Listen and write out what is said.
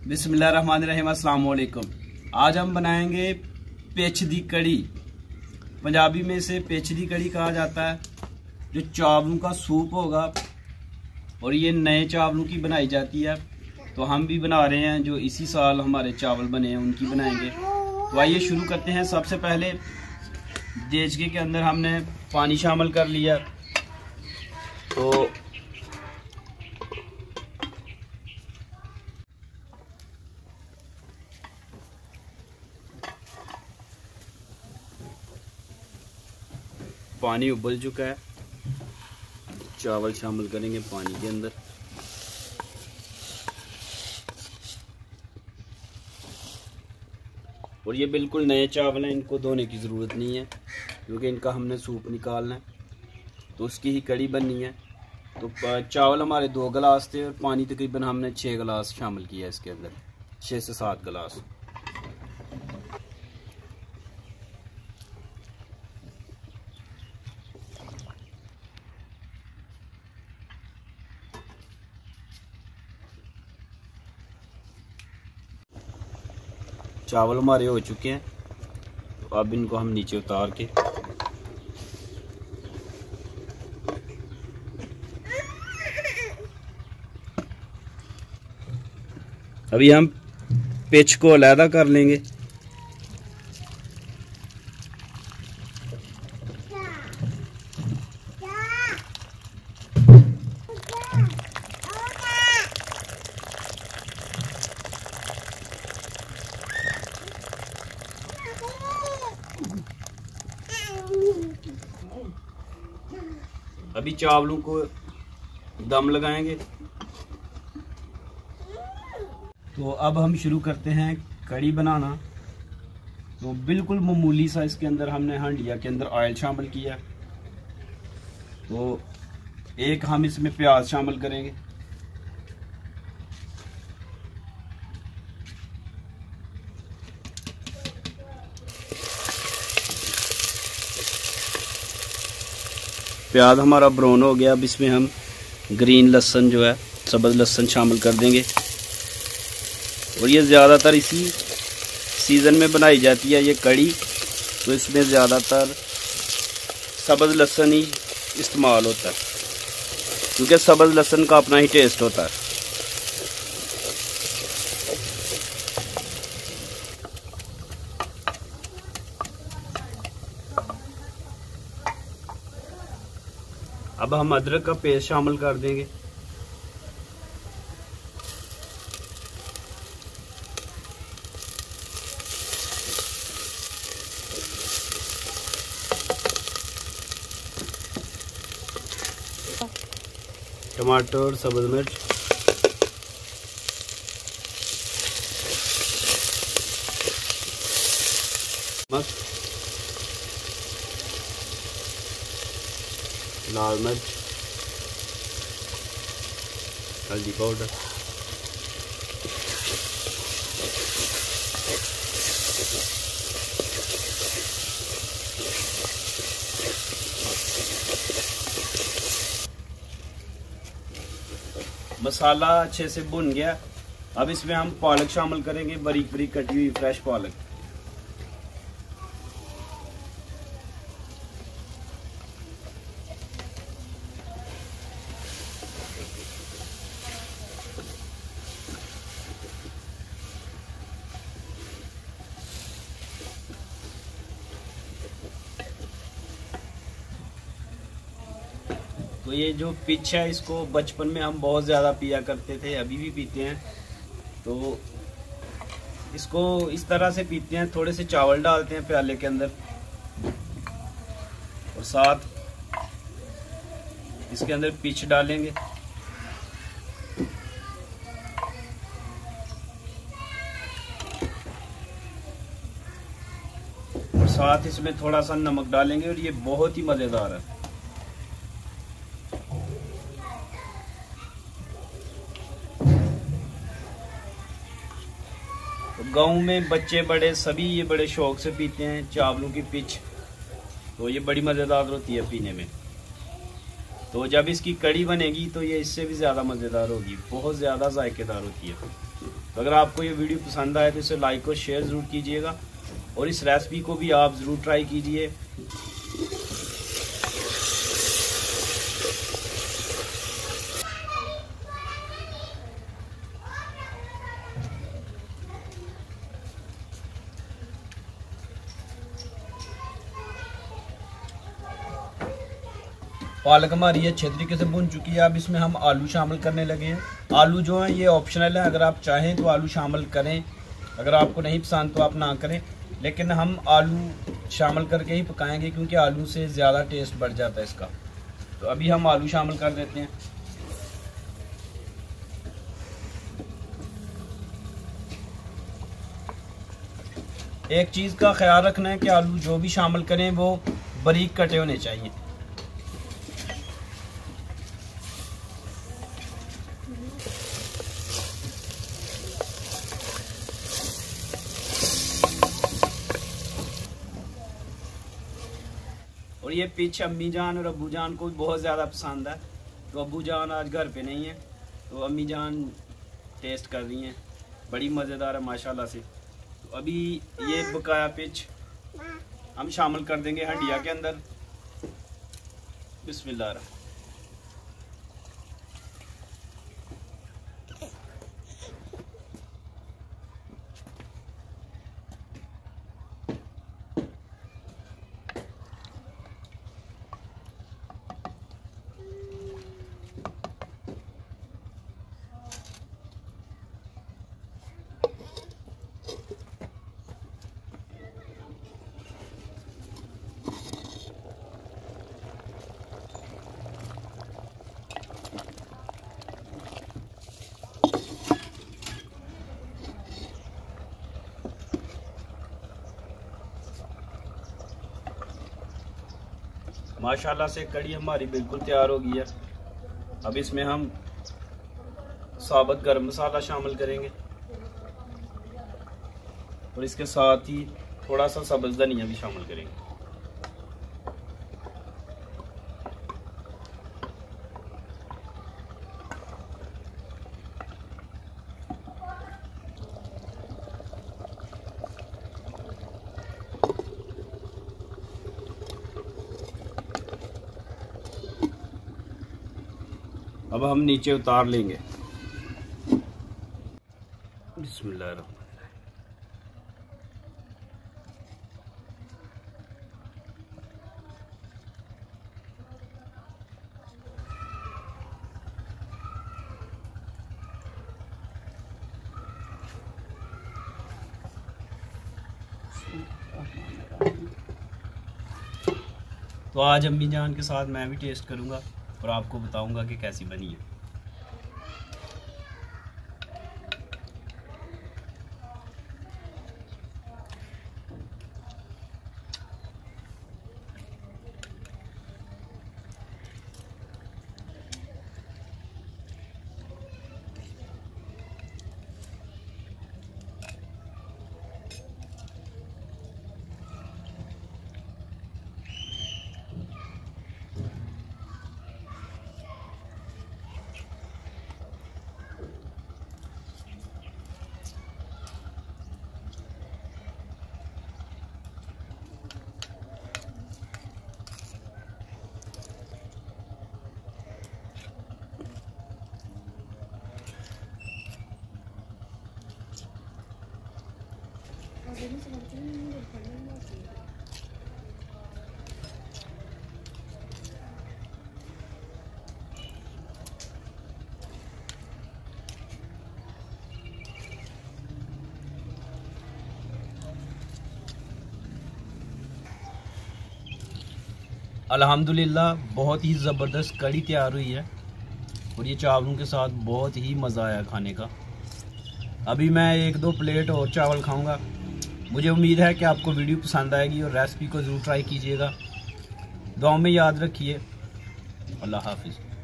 बिस्मिल्लाहिर्रहमानिर्रहीम, अस्सलाम वालेकुम। आज हम बनाएंगे पेचदी कड़ी। पंजाबी में इसे पेचदी कड़ी कहा जाता है, जो चावलों का सूप होगा और ये नए चावलों की बनाई जाती है। तो हम भी बना रहे हैं, जो इसी साल हमारे चावल बने हैं उनकी बनाएंगे। तो आइए शुरू करते हैं। सबसे पहले देचके के अंदर हमने पानी शामिल कर लिया। तो पानी उबल चुका है, चावल शामिल करेंगे पानी के अंदर। और ये बिल्कुल नए चावल हैं, इनको धोने की ज़रूरत नहीं है, क्योंकि इनका हमने सूप निकालना है, तो उसकी ही कड़ी बननी है। तो चावल हमारे 2 गिलास थे और पानी तकरीबन हमने 6 गिलास शामिल किया इसके अंदर, 6 से 7 गिलास। चावल हमारे हो चुके हैं, तो अब इनको हम नीचे उतार के अभी हम पिच को अलहदा कर लेंगे। अभी चावलों को दम लगाएंगे। तो अब हम शुरू करते हैं कड़ी बनाना। तो बिल्कुल मामूली सा इसके अंदर हमने हांडिया के अंदर ऑयल शामिल किया। तो एक हम इसमें प्याज शामिल करेंगे। प्याज हमारा ब्राउन हो गया। अब इसमें हम ग्रीन लहसुन जो है, सब्ज़ लहसुन शामिल कर देंगे। और ये ज़्यादातर इसी सीज़न में बनाई जाती है ये कड़ी, तो इसमें ज़्यादातर सब्ज़ लहसुन ही इस्तेमाल होता है, क्योंकि सब्ज़ लहसुन का अपना ही टेस्ट होता है। अब हम अदरक का पेस्ट शामिल कर देंगे। टमाटर, सब्ज़ मिर्च, लाल मिर्च, हल्दी पाउडर, मसाला अच्छे से भुन गया। अब इसमें हम पालक शामिल करेंगे, बारीक बारीक कटी हुई फ्रेश पालक। तो ये जो पिच है, इसको बचपन में हम बहुत ज़्यादा पिया करते थे, अभी भी पीते हैं। तो इसको इस तरह से पीते हैं, थोड़े से चावल डालते हैं प्याले के अंदर और साथ इसके अंदर पिच डालेंगे। और साथ इसमें थोड़ा सा नमक डालेंगे और ये बहुत ही मज़ेदार है। गांव में बच्चे बड़े सभी ये बड़े शौक से पीते हैं चावलों की पिच। तो ये बड़ी मज़ेदार होती है पीने में। तो जब इसकी कड़ी बनेगी तो ये इससे भी ज़्यादा मज़ेदार होगी, बहुत ज़्यादा जायकेदार होती है। तो अगर आपको ये वीडियो पसंद आए तो इसे लाइक और शेयर ज़रूर कीजिएगा और इस रेसिपी को भी आप ज़रूर ट्राई कीजिए। पालक हमारी ये अच्छे तरीके से भुन चुकी है। अब इसमें हम आलू शामिल करने लगे हैं। आलू जो है ये ऑप्शनल है, अगर आप चाहें तो आलू शामिल करें, अगर आपको नहीं पसंद तो आप ना करें, लेकिन हम आलू शामिल करके ही पकाएंगे क्योंकि आलू से ज़्यादा टेस्ट बढ़ जाता है इसका। तो अभी हम आलू शामिल कर देते हैं। एक चीज़ का ख्याल रखना है कि आलू जो भी शामिल करें वो बारीक कटे होने चाहिए। और ये पिच अम्मी जान और अब्बू जान को भी बहुत ज़्यादा पसंद है। तो अब्बू जान आज घर पे नहीं है तो अम्मी जान टेस्ट कर रही हैं, बड़ी मज़ेदार है माशाल्लाह से। तो अभी ये बकाया पिच हम शामिल कर देंगे हंडिया के अंदर। बिस्मिल्लाह। माशाल्लाह से कड़ी हमारी बिल्कुल तैयार हो गई है। अब इसमें हम साबुत गरम मसाला शामिल करेंगे और इसके साथ ही थोड़ा सा सब्ज़ धनिया भी शामिल करेंगे। अब हम नीचे उतार लेंगे। बिस्मिल्लाह। तो आज अम्मी जान के साथ मैं भी टेस्ट करूंगा और आपको बताऊंगा कि कैसी बनी है। अल्हम्दुलिल्लाह बहुत ही ज़बरदस्त कड़ी तैयार हुई है और ये चावलों के साथ बहुत ही मज़ा आया खाने का। अभी मैं 1-2 प्लेट और चावल खाऊंगा। मुझे उम्मीद है कि आपको वीडियो पसंद आएगी और रेसिपी को ज़रूर ट्राई कीजिएगा। दुआ में याद रखिए। अल्लाह हाफिज़।